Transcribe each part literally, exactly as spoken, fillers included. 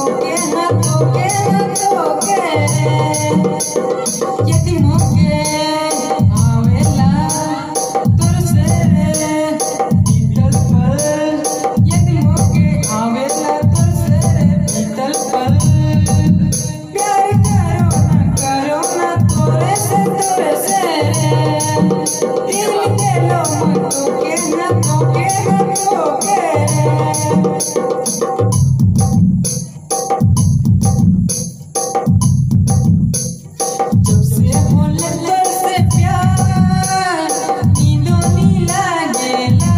toque, na toque, na toque. Yeti moke, avela, torcere, pital pal. Yeti moke, avela, torcere, pital pal. प्यार करो ना करो ना थोड़े से थोड़े से दिल दे लो मत के ना तोके ना तोके जब से बोले तुझसे प्यार नींदों नहीं लागेला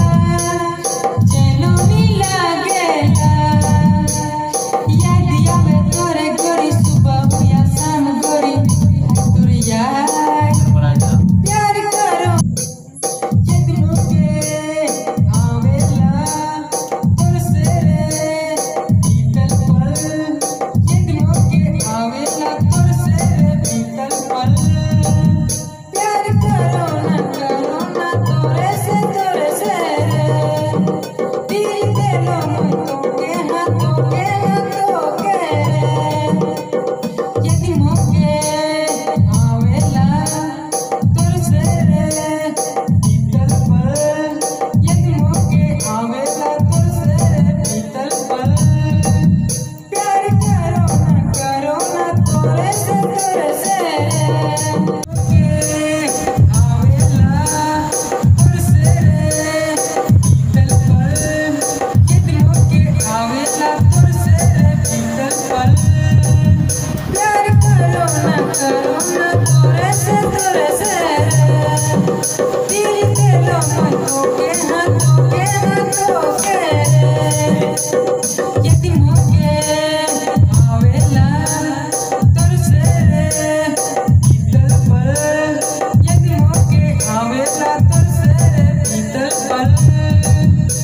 चैनो नहीं लागेला याद आवे तोरे गोरी सुबह या शाम गोरी तोरे याद प्यार करो यदि मोके आवेला तोरसेरे बीतल पल यदि मोके आवेला तोरसेरे बीतल पल प्यार करो ना करो ना तोरे से तोरे से दिल दे लो तोके हाथों के हाथों के यदि मोके आवेला तोरसेरे बीतल पल यदि मोके आवेला तोरसेरे बीतल पल प्यार करो ना करो ना तोरे से तोरे से